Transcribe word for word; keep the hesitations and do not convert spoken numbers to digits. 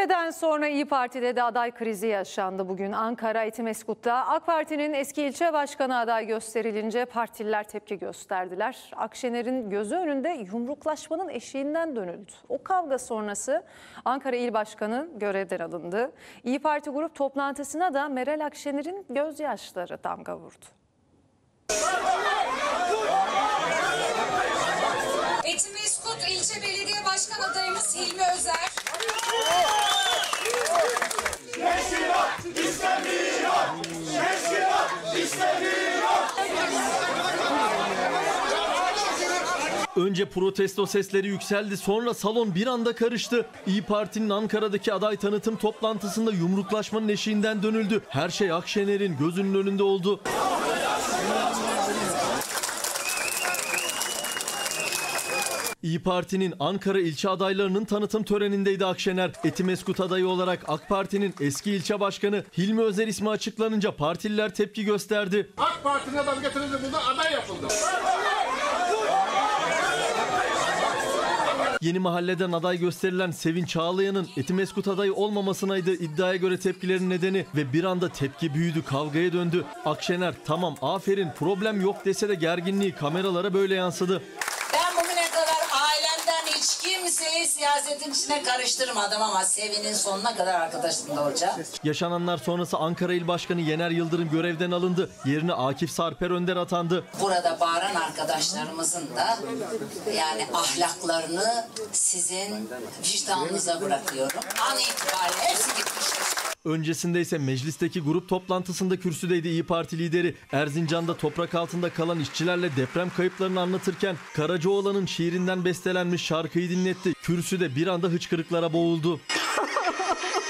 Tepe'den sonra İyi Parti'de de aday krizi yaşandı bugün. Ankara Etimeskut'ta AK Parti'nin eski ilçe başkanı aday gösterilince partililer tepki gösterdiler. Akşener'in gözü önünde yumruklaşmanın eşiğinden dönüldü. O kavga sonrası Ankara İl Başkanı görevden alındı. İyi Parti grup toplantısına da Meral Akşener'in gözyaşları damga vurdu. Etimeskut İlçe Belediye Başkan adayımız Hilmi Özer. Teşkilat istemiyor! Teşkilat istemiyor! Önce protesto sesleri yükseldi, sonra salon bir anda karıştı. İyi Parti'nin Ankara'daki aday tanıtım toplantısında yumruklaşmanın eşiğinden dönüldü. Her şey Akşener'in gözünün önünde oldu. İyi Parti'nin Ankara ilçe adaylarının tanıtım törenindeydi Akşener. Etimeskut adayı olarak AK Parti'nin eski ilçe başkanı Hilmi Özer ismi açıklanınca partililer tepki gösterdi. AK Parti'nin adam getirildi, burada aday yapıldı. Yeni Mahalle'den aday gösterilen Sevin Çağlayan'ın Etimeskut adayı olmamasınaydı iddiaya göre tepkilerin nedeni ve bir anda tepki büyüdü, kavgaya döndü. Akşener tamam aferin problem yok dese de gerginliği kameralara böyle yansıdı. Ben bugüne kadar ailemden hiç kimseyi siyasetin içine karıştırmadım ama Sevin'in sonuna kadar arkadaşım da olacak. Yaşananlar sonrası Ankara İl Başkanı Yener Yıldırım görevden alındı. Yerine Akif Sarper Önder atandı. Burada bağıran arkadaşlarımızın da yani ahlaklarını sizin vicdanınıza bırakıyorum. An itibariyle hepsi gitmiştir. Öncesinde ise meclisteki grup toplantısında kürsüdeydi İyi Parti lideri. Erzincan'da toprak altında kalan işçilerle deprem kayıplarını anlatırken Karacaoğlan'ın şiirinden bestelenmiş şarkıyı dinletti. Kürsüde bir anda hıçkırıklara boğuldu.